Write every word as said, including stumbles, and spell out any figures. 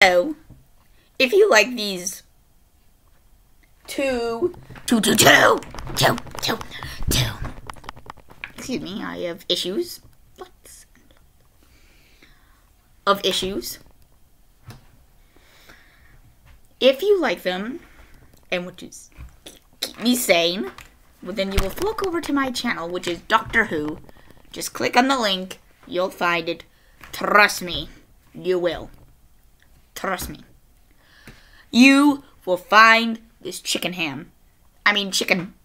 So, if you like these two, two, two, two, two, two, two, excuse me, I have issues, lots of issues. If you like them, and which is keep me sane, well, then you will look over to my channel, which is Doctor Who. Just click on the link, you'll find it. Trust me, you will. Trust me. You will find this chicken ham. I mean chicken